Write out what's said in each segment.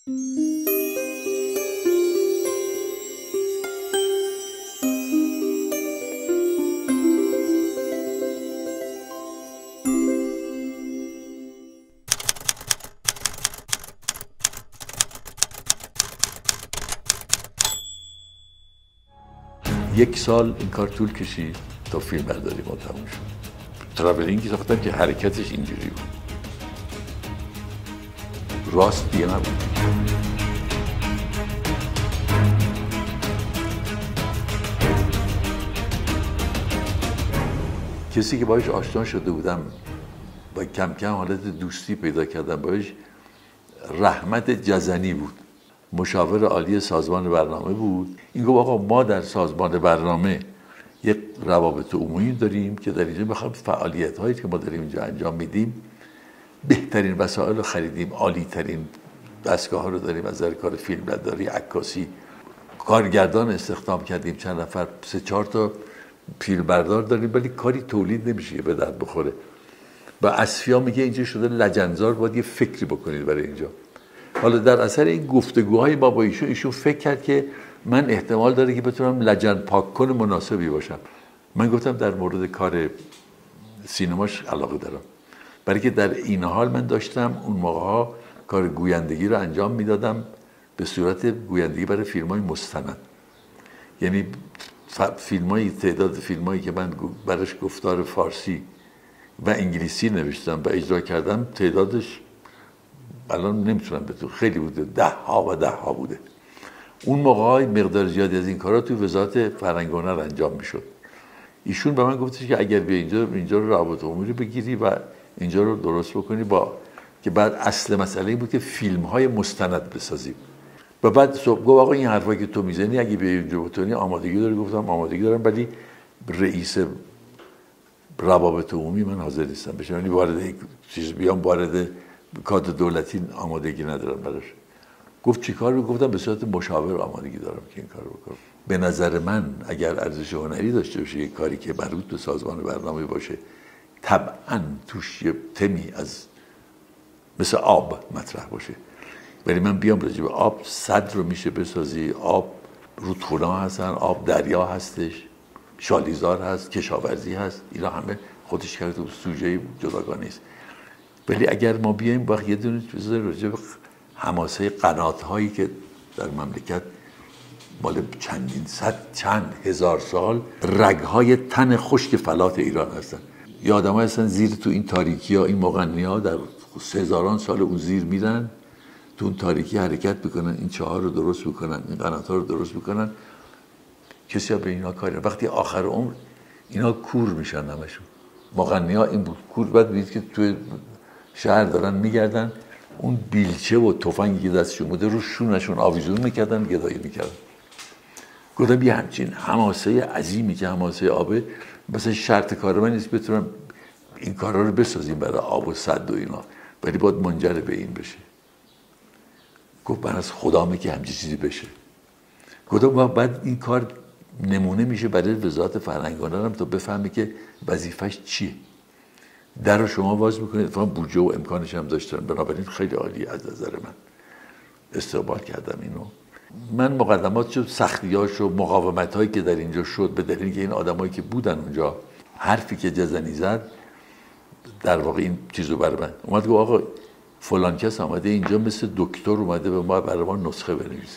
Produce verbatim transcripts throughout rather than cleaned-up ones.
یک سال این کار طول کشید تا فیلم برداری ما تموم شد. تراولینگی ساختم که حرکتش اینجوری بود، راست دیگه نبود. کسی که باهاش آشنا شده بودم و کم کم حالت دوستی پیدا کردم باهاش، رحمت جزنی بود، مشاور عالی سازمان برنامه بود. این گفت آقا ما در سازمان برنامه یک روابط عمومی داریم که در اینجا میخوایم فعالیت هایی که ما داریم اینجا انجام میدیم، بهترین وسایل رو خریدیم، عالی ترین دستگاه ها رو داریم از نظر کار فیلمبرداری، عکاسی، کارگردان استخدام کردیم، چند نفر سه چهار تا فیلمبردار داریم، ولی کاری تولید نمیشه که به درد بخوره. و اصفیا میگه اینجا شده لجنزار، باید یه فکری بکنید برای اینجا. حالا در اثر این گفتگوهای ما با ایشون، ایشون فکر کرد که من احتمال داره که بتونم لجن پاک کن مناسبی باشم. من گفتم در مورد کار سینماش علاقه دارم، برای که در این حال من داشتم اون موقع‌ها کار گویندگی رو انجام میدادم به صورت گویندگی برای فیلم‌های مستند. یعنی فیلم‌های تعداد فیلم‌هایی که من براش گفتار فارسی و انگلیسی نوشتم و اجرا کردم تعدادش الان نمیتونم بهتون، خیلی بوده، ده ها و ده ها بوده. اون موقع مقدار زیادی از این کارا تو وزارت فرهنگ و هنر انجام میشد. ایشون به من گفتش که اگر بیا اینجا اینجا رو روابط عمومی رو بگیری و اینجا رو درست بکنی، با که بعد اصل مسئله این بود که فیلم های مستند بسازیم. و بعد صبح گفت آقا این حرفایی که تو میزنی اگه بیا اینجا بتونی آمادگی داری. گفتم آمادگی دارم، ولی رئیس روابط عمومی من حاضر نیستم بشم، یعنی وارد یک چیز بیام، وارد کادر دولتی آمادگی ندارم براش. گفت چی کار رو؟ گفتم به صورت مشاور آمادگی دارم که این کار رو بکنم. به نظر من اگر ارزش هنری داشته باشه یک کاری که مربوط به سازمان برنامه باشه، طبعا توش یه تمی از مثل آب مطرح باشه. ولی من بیام راجع به آب، صد رو میشه بسازی. آب رودخونه هستن، آب دریا هستش، شالیزار هست، کشاورزی هست، اینا همه خودش کرده تو سوژه جداگانه است. ولی اگر ما بیایم وقت یه دونه چیز راجع به حماسه قنات هایی که در مملکت مال چندین صد چند هزار سال رگ های تن خشک فلات ایران هستن، یا آدم هستن زیر تو این تاریکی ها، این مغنی ها در سه هزاران سال اون زیر میرن تو اون تاریکی حرکت بکنن، این چهار رو درست بکنن، این قنات ها رو درست بکنن. کسی ها به اینا کاری نداره. وقتی آخر عمر اینا کور میشن همشون. مغنی ها این بود کور. بعد دید که تو شهر دارن میگردن، اون بیلچه و تفنگی که دستشون بوده رو شونشون آویزون میکردن، گدایی میکردن. گفتم یه همچین حماسه عظیمی که حماسه آبه، مثلا شرط کار من نیست بتونم این کارا رو بسازیم برای آب و سد و اینا، ولی باید منجر به این بشه. گفت من از خدامه که همچین چیزی بشه. گفتم بعد این کار نمونه میشه برای وزارت فرهنگ و هنر تا بفهمه که وظیفش چیه. در رو شما باز میکنید، اتفاقا بودجه و امکانش هم داشتن، بنابراین خیلی عالی از نظر من استقبال کردم اینو. من مقدماتش و سختیاش و مقاومت هایی که در اینجا شد به دلیل که این آدمایی که بودن اونجا، حرفی که جزنی زد در واقع این چیزو برای من اومد گفت آقا فلان کس آمده اینجا مثل دکتر اومده به ما برای ما نسخه بنویسه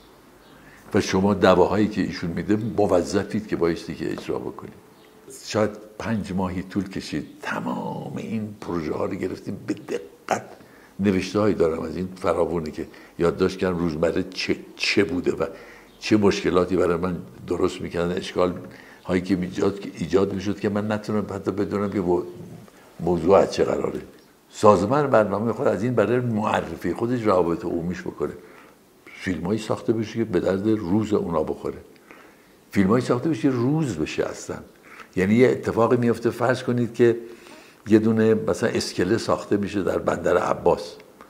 و شما دواهایی که ایشون میده موظفید که بایستی که اجرا بکنید. شاید پنج ماهی طول کشید تمام این پروژه ها رو گرفتیم به دقت. نوشته هایی دارم از این فراوونه که یادداشت کردم روزمره چه, چه بوده و چه مشکلاتی برای من درست میکردن، اشکال هایی که ایجاد, ایجاد میشد که من نتونم حتی بدونم که موضوع از چه قراره. سازمان برنامه خود از این برای معرفی خودش روابط عمومیش بکنه. فیلم هایی ساخته بشه که به درد روز اونا بخوره. فیلم هایی ساخته بشه که روز بشه اصلا. یعنی یه اتفاقی میفته، فرض کنید که یه دونه مثلا اسکله ساخته میشه در بندر عباس،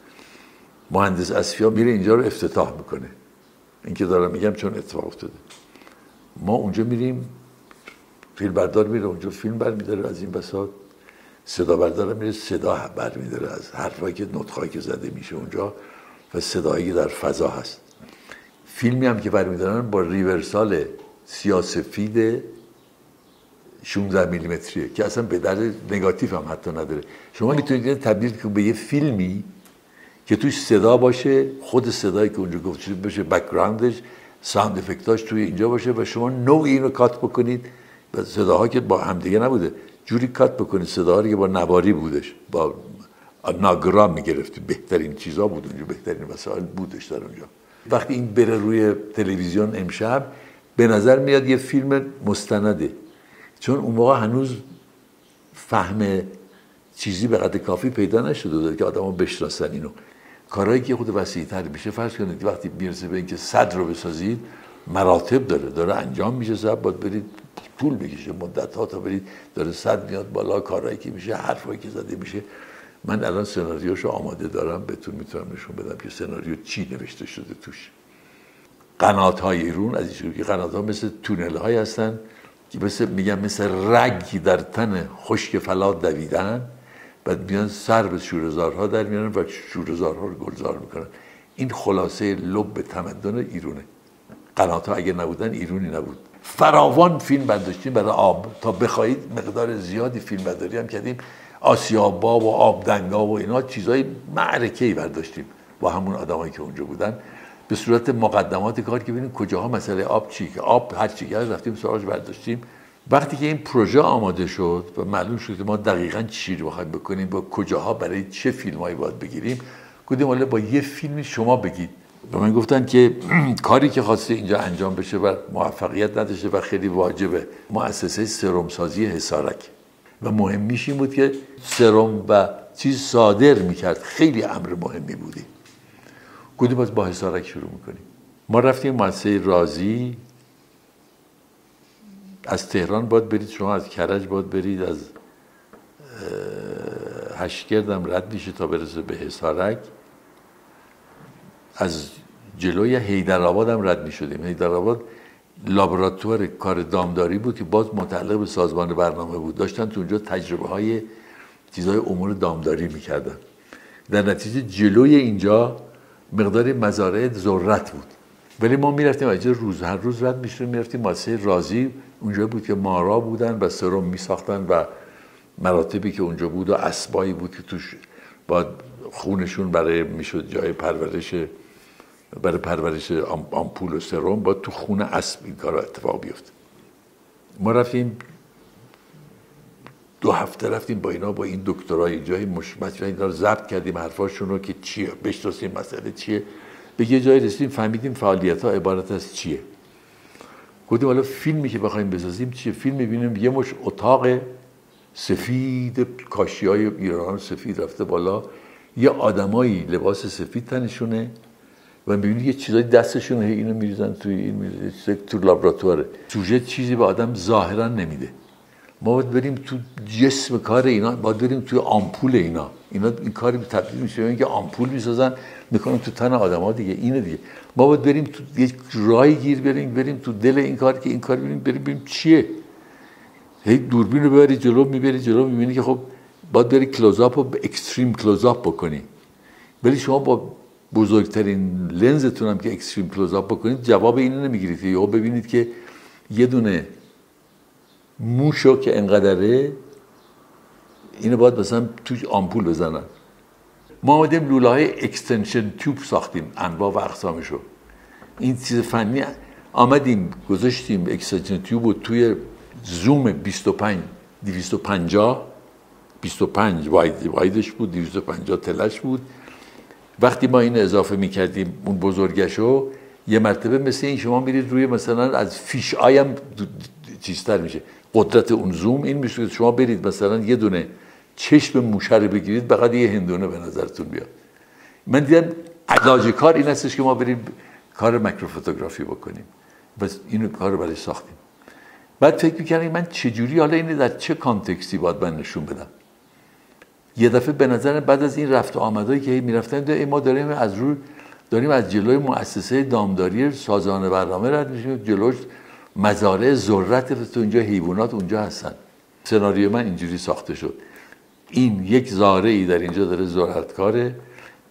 مهندس اصفیا میره اینجا رو افتتاح میکنه. این که دارم میگم چون اتفاق افتاده. ما اونجا میریم، فیلم بردار میره اونجا فیلم برمیداره از این بساط، صدا بردار میره صدا بر میداره از حرفایی که نطقایی که زده میشه اونجا و صدایی در فضا هست. فیلمی هم که برمی‌دارن با ریورسال سیاه‌سفید شانزده میلیمتریه که اصلا به در نگاتیو هم حتی نداره. شما میتونید تبدیل کنید به یه فیلمی که توش صدا باشه، خود صدایی که اونجا گفته شده باشه، بک‌گراندش، ساوند افکتاش توی اینجا باشه و شما نوعی اینو کات بکنید و صداها که با هم دیگه نبوده، جوری کات بکنید صداها رو که با نواری بودش، با ناگرام میگرفتید، بهترین چیزا بود اونجا، بهترین وسایل بودش در اونجا. وقتی این بره روی تلویزیون امشب به نظر میاد یه فیلم مستنده، چون اون موقع هنوز فهم چیزی به قدر کافی پیدا نشده بود که آدم‌ها بشناسن اینو. کارهایی که خود وسیع‌تر بشه، فرض کنید وقتی میرسه به اینکه صد رو بسازید، مراتب داره داره انجام میشه، صد باید برید طول بکشه مدت‌ها تا برید داره صد میاد بالا، کارهایی که میشه، حرفایی که زده میشه. من الان سناریوشو آماده دارم، بهتون میتونم نشون بدم که سناریو چی نوشته شده توش. قنات‌های ایران از این که قنات‌ها مثل تونل‌های هستن که مثل میگم مثل رگی در تن خشک فلات دویدن، بعد میان سر به شوره‌زارها در میارن و شوره‌زارها رو گلزار میکنن. این خلاصه لب تمدن ایرونه. قنات‌ها اگه نبودن ایرانی نبود. فراوان فیلم برداشتیم برای آب، تا بخواید مقدار زیادی فیلم برداری هم کردیم. آسیابا و آبدنگا و اینا چیزای معرکه‌ای برداشتیم با همون آدمایی که اونجا بودن، به صورت مقدمات کار که ببینیم کجاها مسئله آب چی، که آب هر چی که رفتیم سراغش برداشتیم. وقتی که این پروژه آماده شد و معلوم شد که ما دقیقاً چی رو بخوایم بکنیم و کجاها برای چه فیلمایی باید بگیریم، گفتیم حالا با یه فیلمی شما بگید. و من گفتن که کاری که خواسته اینجا انجام بشه و موفقیت نداشته و خیلی واجبه، مؤسسه سرمسازی حصارک و مهمیش این بود که سرم و چیز صادر میکرد، خیلی امر مهمی بودی. گفتیم باز با حصارک شروع میکنیم. ما رفتیم مؤسسه رازی، از تهران باید برید، شما از کرج باید برید، از هشتگرد هم رد میشه تا برسه به حصارک، از جلوی حیدرآباد هم رد میشدیم. حیدرآباد لابراتوار کار دامداری بود که باز متعلق به سازمان برنامه بود، داشتن تو اونجا تجربه های چیزهای امور دامداری میکردن. در نتیجه جلوی اینجا مقدار مزارع ذرت بود، ولی ما میرفتیم اجازه روز هر روز رد میشدیم میرفتیم مؤسسه رازی. اونجا بود که مارا بودن و سرم میساختن و مراتبی که اونجا بود و اسبایی بود که توش باید خونشون برای میشد جای پرورش، برای پرورش آمپول و سرم باید تو خون اسب این کار اتفاق بیفته. ما رفتیم دو هفته رفتیم با اینا، با این دکترای جای مشمت اینا رو ضبط کردیم حرفاشون رو که چیه، بشناسیم مسئله چیه. به یه جایی رسیدیم فهمیدیم فعالیت ها عبارت از چیه. گفتیم حالا فیلمی که بخوایم بسازیم چیه؟ فیلم میبینیم یه مش اتاق سفید، کاشیای ایران سفید رفته بالا، یه آدمایی لباس سفید تنشونه و میبینید یه چیزای دستشون هی اینو میریزن توی این میریزن تو لابراتواره. سوژه چیزی به آدم ظاهرا نمیده. ما باید بریم تو جسم کار اینا، باید بریم توی آمپول اینا. اینا این کاری تبدیل میشه به اینکه آمپول میسازن میکنن تو تن آدم‌ها دیگه. اینه دیگه. ما باید بریم تو یه راهی گیر بریم بریم تو دل این کار که این کار بریم بریم ببینیم چیه. هی دوربین رو ببری جلو، میبری جلو، میبینی که خب باید بری کلوزآپ و اکستریم کلوزآپ بکنی. ولی شما با بزرگترین لنزتون هم که اکستریم کلوزآپ بکنید جواب اینو نمیگیرید. یا ببینید که یه دونه موشو که انقدره اینو باید مثلا توش آمپول بزنن. ما آمدیم لوله های اکستنشن تیوب ساختیم، انواع و اقسامشو. این چیز فنی آمدیم گذاشتیم اکستنشن تیوب رو توی زوم بیست و پنج دویست و پنجاه بیست و پنج واید وایدش بود، دویست و پنجاه تلش بود. وقتی ما این اضافه میکردیم اون بزرگشو، یه مرتبه مثل این شما میرید روی مثلا از فیش آیم چیزتر میشه قدرت اون زوم. این میشه شما برید مثلا یه دونه چشم موشه رو بگیرید فقط یه هندونه به نظرتون بیاد. من دیدم علاج کار این هستش که ما بریم کار ماکروفوتوگرافی بکنیم. بس اینو کار رو برای ساختیم. بعد فکر می‌کردم من چجوری حالا اینو در چه کانتکستی باید من نشون بدم. یه دفعه به نظر بعد از این رفت و آمدایی که می‌رفتن ما داریم از رو داریم از جلوی مؤسسه دامداری سازمان برنامه رد میشیم، جلوش مزارع ذرت تو اینجا حیوانات اونجا هستن. سناریو من اینجوری ساخته شد. این یک زارعی در اینجا داره ذرتکاره،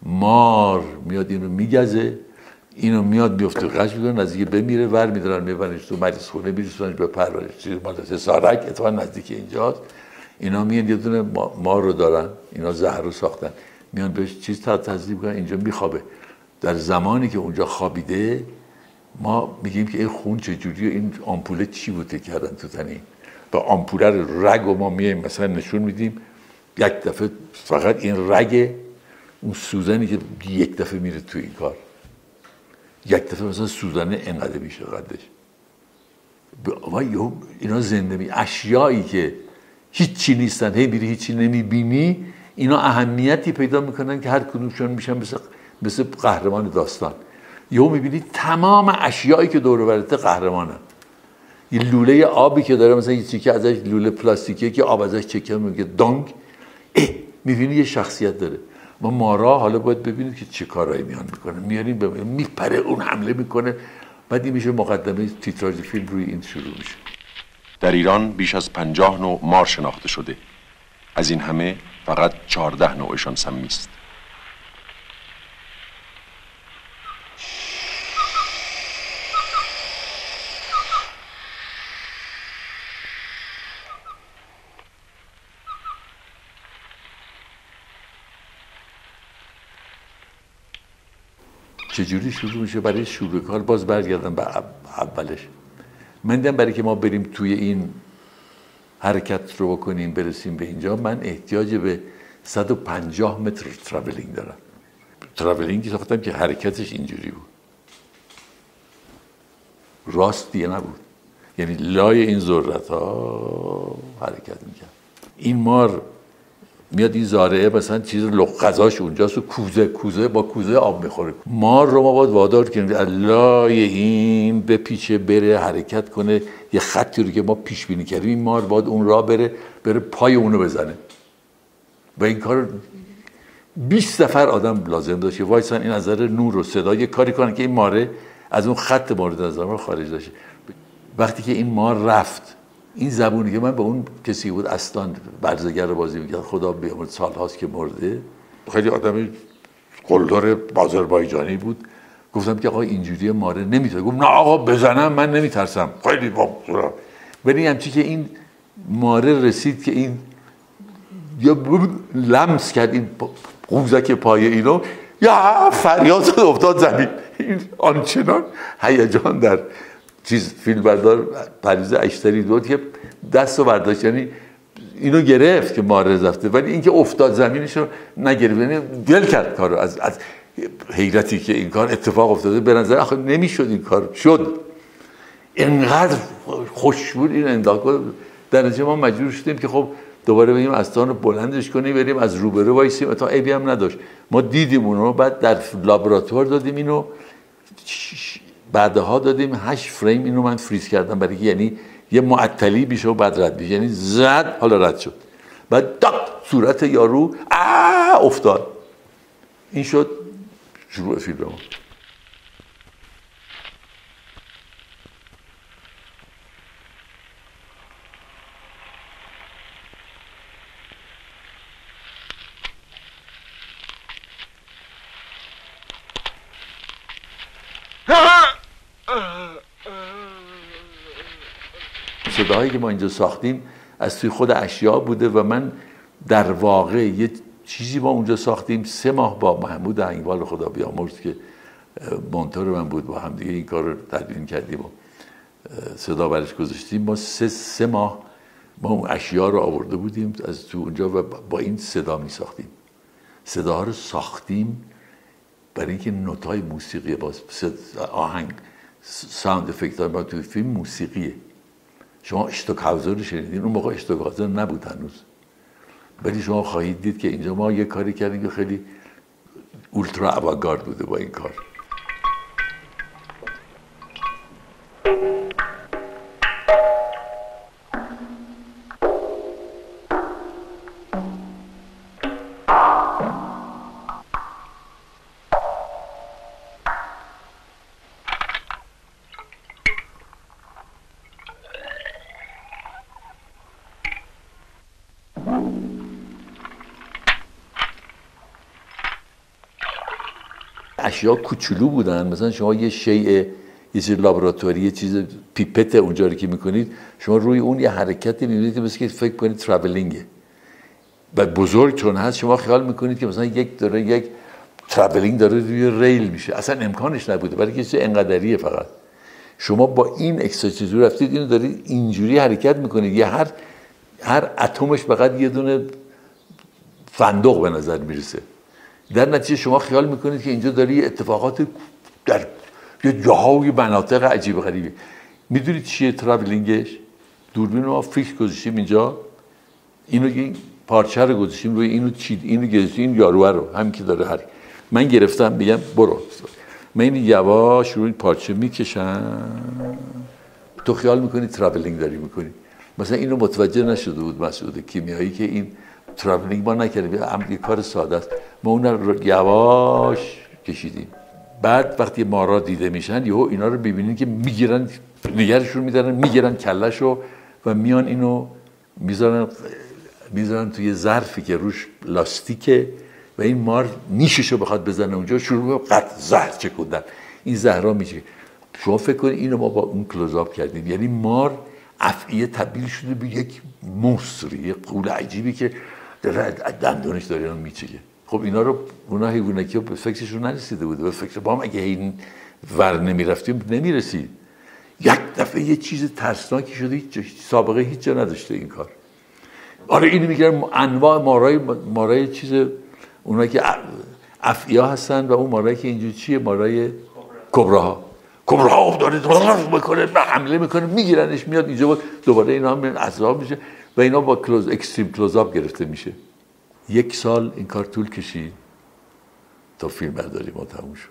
مار میاد اینو میگزه، اینو میاد میفته قش میکنه، نزدیک بمیره، ور میدارن میبرنش تو مریض خونه، میرسوننش به پرورش چیز مدرسه سارک، اتفاقا نزدیک اینجاست. اینا میان یه دونه مار رو دارن، اینا زهر رو ساختن، میان بهش چیز تزریق میکنن، اینجا میخوابه. در زمانی که اونجا خوابیده ما میگیم که این خون چجوریه، این آمپوله چی بوده کردن تو تنین. با آمپوله رگ و ما میایم مثلا نشون میدیم، یک دفعه فقط این رگ اون سوزنی که یک دفعه میره تو این کار، یک دفعه مثلا سوزنه انقدر میشه قدش. و اینا زنده می اشیایی که هیچی نیستن، هی میری هیچی نمیبینی، اینا اهمیتی پیدا میکنن که هر کدومشون میشن مثل مثل قهرمان داستان. یهو میبینی تمام اشیایی که دور و برته قهرمانن. این لوله آبی که داره مثلا یه چیکه ازش، لوله پلاستیکیه که آب ازش چکه میگه دانگ، اه میبینی یه شخصیت داره. ما مارا حالا باید ببینید که چه کارایی میان میکنه، میاریم ببینیم میپره، اون حمله میکنه، بعد این میشه مقدمه تیتراژ فیلم روی این شروع میشه. در ایران بیش از پنجاه نوع مار شناخته شده. از این همه فقط چهارده نوعشان سمی است. چجوری شروع میشه؟ برای شروع کار باز برگردم به اولش. من دیدم برای که ما بریم توی این حرکت رو بکنیم برسیم به اینجا، من احتیاج به صد و پنجاه متر تراولینگ دارم. تراولینگی ساختم که حرکتش اینجوری بود، راستیه نبود، یعنی لای این ذرت ها حرکت میکرد. این مار میاد این زارعه مثلا چیز غذاش اونجاست و کوزه کوزه با کوزه آب میخوره. مار رو ما باید وادار کنیم لای این به پیچه بره، حرکت کنه، یه خطی رو که ما پیش بینی کردیم این مار باید اون راه بره، بره پای اونو بزنه. و این کار بیست نفر آدم لازم داشت که وایسن این نظر نور و صدا یه کاری کنن که این ماره از اون خط مورد نظر ما خارج داشته. وقتی که این مار رفت، این زبونی که من به اون کسی بود اصلا برزگر رو بازی میکرد، خدا بیامرد، سال هاست که مرده، خیلی آدمی قلدر آذربایجانی بود. گفتم که آقا اینجوری ماره نمیتونه. گفت نه آقا بزنم من نمیترسم. خیلی با ولی همچی که این ماره رسید که این یا لمس کرد این قوزک پای اینو، یا فریاد افتاد زمین. این آنچنان هیجان در چیز فیلم بردار پریز اشتری بود که دست و برداشت، یعنی اینو گرفت که ماره رفته، ولی اینکه افتاد زمینش رو نگرفت، یعنی دل کرد کارو از از حیرتی که این کار اتفاق افتاده. به نظر آخه نمیشد این کار شد، اینقدر خوش بود این انداخت. در نتیجه ما مجبور شدیم که خب دوباره بریم استان رو بلندش کنیم، بریم از روبرو وایسیم، تا عیبی هم نداشت. ما دیدیم اونو، بعد در لابراتوار دادیم اینو، بعدها دادیم هشت فریم اینو من فریز کردم برای که یعنی یه معطلی بیشه و بعد رد بیشه، یعنی زد حالا رد شد، بعد دق صورت یارو آ افتاد. این شد شروع فیلم ما. صداهایی که ما اینجا ساختیم از توی خود اشیا بوده و من در واقع یه چیزی ما اونجا ساختیم. سه ماه با محمود انور خدا بیامرز که مونتور من بود، با هم دیگه این کار رو تدوین کردیم و صدا برش گذاشتیم. ما سه, سه ماه ما اون اشیا رو آورده بودیم از تو اونجا و با این صدا می ساختیم. صداها رو ساختیم برای اینکه نوتای موسیقی باز آهنگ ساوند افکت ها ما توی فیلم موسیقیه. شما اشتوکهاوزر رو شنیدین، اون موقع اشتوکهاوزر نبود هنوز، ولی شما خواهید دید که اینجا ما یه کاری کردیم که خیلی اولترا اوانگارد بوده با این کار. اشیا کوچولو بودن. مثلا شما یه شیء یه چیز لابراتواری یه چیز پیپت اونجا رو که میکنید شما روی اون یه حرکتی میبینید که مثل که فکر کنید ترافلینگه و بزرگ چون هست شما خیال میکنید که مثلا یک داره یک ترافلینگ داره روی ریل میشه. اصلا امکانش نبوده برای کسی انقدریه. فقط شما با این اکسرسایز رفتید اینو دارید اینجوری حرکت میکنید یه هر هر اتمش فقط یه دونه فندق به نظر میرسه. در نتیجه شما خیال میکنید که اینجا داری اتفاقات در یه جاهای مناطق عجیب غریبی. میدونید چیه ترافلینگش؟ دوربین ما فیکس گذاشتیم اینجا، اینو این پارچه رو گذاشتیم روی اینو چید اینو گذاشتیم این یارو رو همین که داره هر من گرفتم میگم برو من این یواش روی پارچه میکشم تو خیال میکنی ترافلینگ داری میکنی. مثلا اینو متوجه نشده بود مسعود کیمیایی که این ترافلینگ ما نکردیم هم یه کار ساده است. ما اون رو یواش کشیدیم. بعد وقتی مارا دیده میشن یهو اینا رو ببینید که میگیرن نگرشون میدارن میگیرن کلهشو و میان اینو میذارن میذارن توی ظرفی که روش لاستیکه و این مار نیششو بخواد بزنه اونجا شروع به قطع زهر چکوندن. این زهرا میشه. شما فکر کنید اینو ما با اون کلوزآپ کردیم. یعنی مار افعیه تبدیل شده به یک monster، یه غول عجیبی که داره دندونش داره اینو میچگه. خب اینا رو اونا حیوانکی به فکرشون نرسیده بوده. به فکر با هم اگه این ور نمیرفتیم نمیرسید. یک دفعه یه چیز ترسناکی شده هیچ سابقه هیچ جا نداشته این کار. آره اینو میگن انواع مارای مارای چیز اونایی که افعیا هستن و اون مارایی که اینجوری چیه مارای کبراها کبراها داره داره میکنه حمله میکنه میگیرنش میاد اینجا دوباره اینا هم عذاب میشه و اینا با کلوز اکستریم کلوزآپ گرفته میشه. یک سال این کار طول کشید تا فیلم برداری ما تموم شد.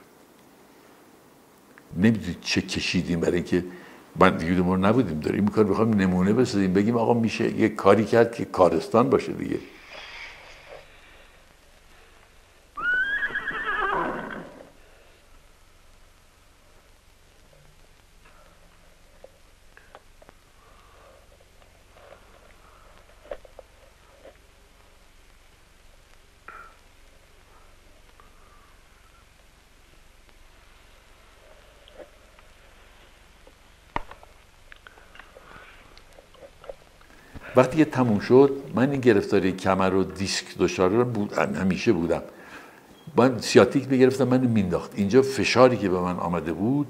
نمیدونید چه کشیدیم برای اینکه من دیگه ما نبودیم داریم این کار بخوام نمونه بسازیم بگیم آقا میشه یه کاری کرد که کارستان باشه دیگه. وقتی که تموم شد من این گرفتاری کمر و دیسک دچار بود همیشه بودم. من سیاتیک میگرفتم منو مینداخت اینجا فشاری که به من آمده بود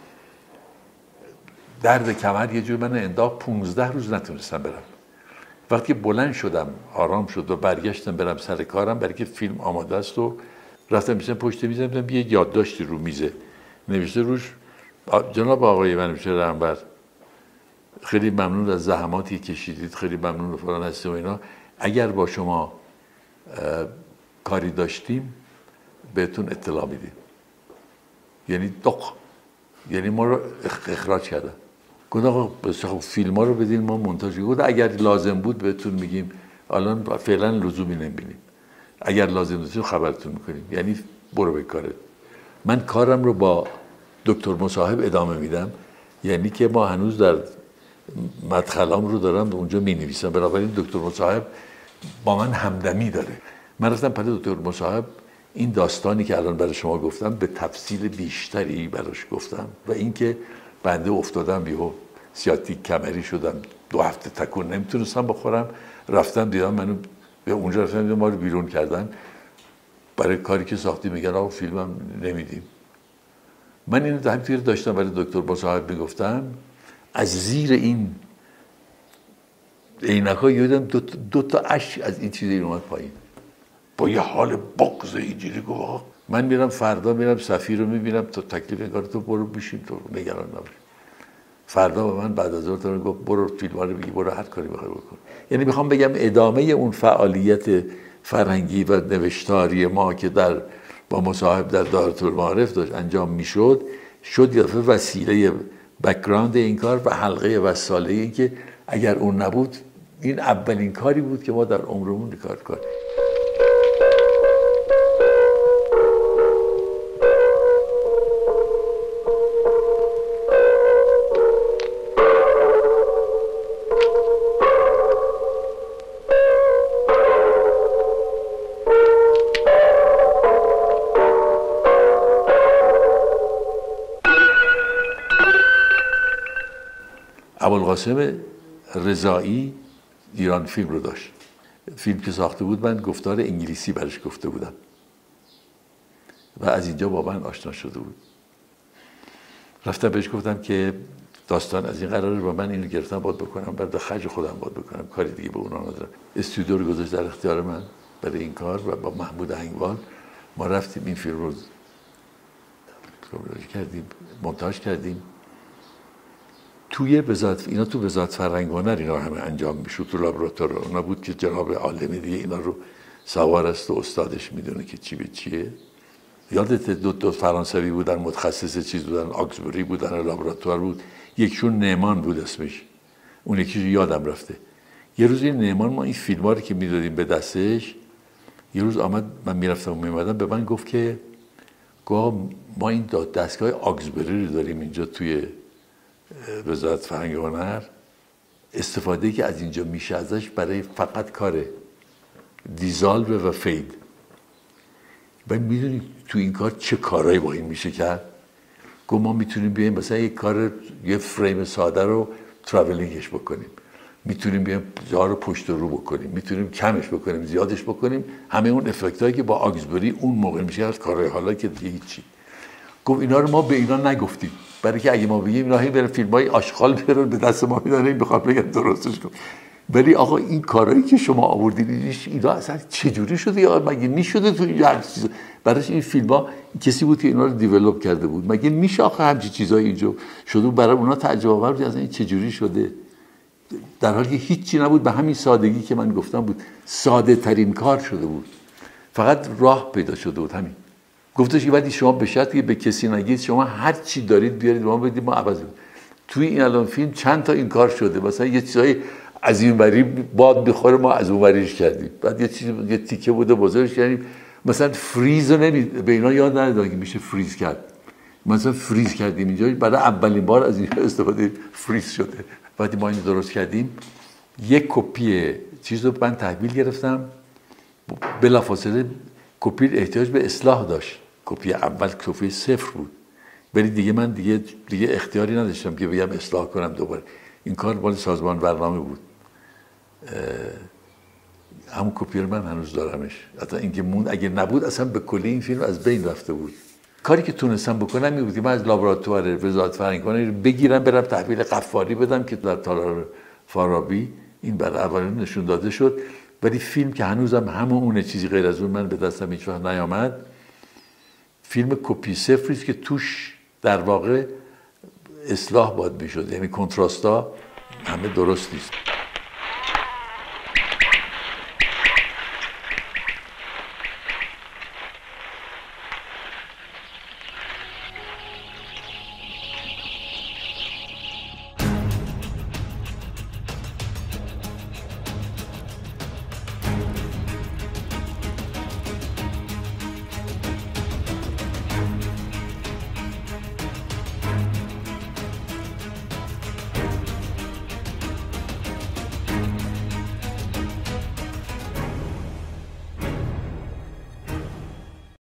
درد کمر یه جور منو انداخت. پونزده روز نتونستم برم. وقتی بلند شدم آرام شد و برگشتم برم سر کارم برای که فیلم آماده است و رفتم میشم پشت میزم دیدم یه یادداشتی رو میزه نوشته روش جناب آقای منوچهر انور خیلی ممنون از زحماتی کشیدید خیلی ممنون فلان هستیم و اینا اگر با شما کاری داشتیم بهتون اطلاع میدیم. یعنی دق یعنی ما رو اخراج کردن. گفت آقا فیلم ها رو بدین ما مونتاژ کنیم. اگر لازم بود بهتون میگیم الان فعلا لزومی نمیبینیم اگر لازم بود خبرتون میکنیم. یعنی برو به کارت. من کارم رو با دکتر مصاحب ادامه میدم. یعنی که ما هنوز در مدخلام رو دارم اونجا می نویسم. بنابراین دکتر مصاحب با من همدمی داره. من رفتم پلی دکتر مصاحب این داستانی که الان برای شما گفتم به تفصیل بیشتری براش گفتم و اینکه بنده افتادم بیهو سیاتیک کمری شدم دو هفته تکون نمیتونستم بخورم. رفتم دیدم منو به اونجا رفتم دیدم ما رو بیرون کردن برای کاری که ساختی. میگن آقا فیلمم نمیدیم. من اینو همینطور داشتم برای دکتر مصاحب میگفتم. از زیر این عینک‌ها یادم دو, دو تا اشک از این چیز این اومد پایین با یه حال بغض اینجوری گفت من میرم فردا میرم سفیر رو میبینم تا تکلیف این کار تو برو بشین تو نگران نباش. فردا به من بعد از ظهر تا گفت برو فیلم‌ها رو بگی برو هر کاری بخوای بکن. یعنی میخوام بگم ادامه اون فعالیت فرهنگی و نوشتاری ما که در با مصاحب در دارالمعارف داشت انجام میشد شد یه دفعه وسیله بک‌گراند این کار و حلقه وصاله این که اگر اون نبود این اولین کاری بود که ما در عمرمون کار کنیم. ابوالقاسم رضایی ایران فیلم رو داشت. فیلم که ساخته بود من گفتار انگلیسی برش گفته بودم و از اینجا با من آشنا شده بود. رفتم بهش گفتم که داستان از این قراره با من اینو گرفتم باید بکنم، بعد خرج خودم باید بکنم، کاری دیگه به اونا ندارم. استودیو رو گذاشت در اختیار من برای این کار و با محمود انور ما رفتیم این فیلم رو کردیم، مونتاژ کردیم. توی وزارت اینا تو وزارت فرهنگ و هنر اینا همه انجام میشد، تو لابراتوار اونا بود که جناب عالمی دیگه اینا رو سوار است و استادش میدونه که چی به چیه. یادت دو تا فرانسوی بودن متخصص چیز بودن، آکسبری بودن، لابراتوار بود، یکیشون نعمان بود اسمش، اون یکیش یادم رفته. یه روز این نعمان ما این فیلم‌ها رو که میدادیم به دستش، یه روز آمد من میرفتم و میومدم به من گفت که گفت ما این دستگاه آکسبری رو داریم اینجا توی وزارت فرهنگ و هنر، استفاده که از اینجا میشه ازش برای فقط کار دیزالو و فید. و میدونی تو این کار چه کارهایی با این میشه کرد؟ گفت ما میتونیم بیایم مثلا یک کار یه فریم ساده رو تراولینگش بکنیم، میتونیم بیایم جا رو پشت رو بکنیم، میتونیم کمش بکنیم، زیادش بکنیم، همه اون افکت هایی که با آکسبری اون موقع میشه از کارهای حالا که دیگه هیچی. گفت اینا رو ما به اینا نگفتیم، برای که اگه ما بگیم اینا هی بره فیلم های آشغال برن به دست ما میدن، این بخواد بگم درستش کن. ولی آقا این کارهایی که شما آوردین اینا اصلا چجوری شده یا مگه میشده تو این هر چیز؟ براش این فیلم ها کسی بود که اینا رو دیولپ کرده بود، مگه میشه آخه همچین چیزایی اینجا شده؟ برای اونا تعجب آور بود اصلا این چجوری شده، در حالی که هیچی نبود، به همین سادگی که من گفتم بود، ساده ترین کار شده بود، فقط راه پیدا شده بود. همین گفتش که بعد شما به شرطی که به کسی نگید شما هر چی دارید بیارید ما بدید ما عوض کنیم. توی این الان فیلم چند تا این کار شده، مثلا یه چیزای از این وری باد بخوره ما از اون وریش کردیم، بعد یه چیز یه تیکه بوده بزرگش کردیم، مثلا فریز رو نمی به اینا یاد ندادن که میشه فریز کرد، مثلا فریز کردیم اینجا برای اولین بار از این استفاده فریز شده. وقتی ما اینو درست کردیم یک کپی چیز رو من تحویل گرفتم، بلافاصله کپی احتیاج به اصلاح داشت، کپی اول کپی صفر بود، ولی دیگه من دیگه دیگه اختیاری نداشتم که بگم اصلاح کنم دوباره. این کار مال سازمان برنامه بود، همون کپی رو من هنوز دارمش، حتی اینکه موند اگه نبود اصلا به کلی این فیلم از بین رفته بود. کاری که تونستم بکنم این بود که من از لابراتوار وزارت فرهنگ و هنر بگیرم برم تحویل قفاری بدم که در تالار فارابی این برای اولین نشون داده شد، ولی فیلم که هنوزم همون اونه، چیزی غیر از اون من به دستم هیچ وقت نیامد. فیلم کپی صفری است که توش در واقع اصلاح باید میشد، یعنی کنتراستا همه درست نیست.